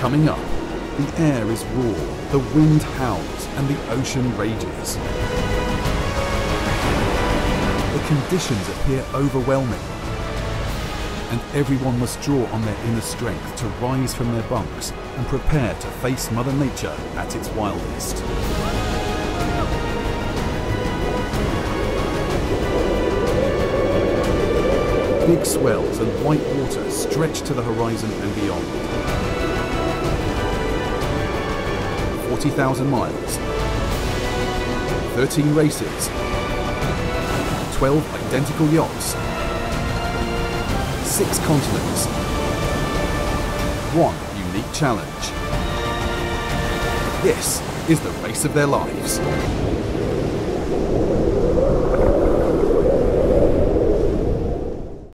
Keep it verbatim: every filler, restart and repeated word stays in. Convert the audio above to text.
Coming up, the air is raw, the wind howls, and the ocean rages. The conditions appear overwhelming, and everyone must draw on their inner strength to rise from their bunks and prepare to face Mother Nature at its wildest. Big swells and white water stretch to the horizon and beyond. forty thousand miles, thirteen races, twelve identical yachts, six continents, one unique challenge. This is the race of their lives.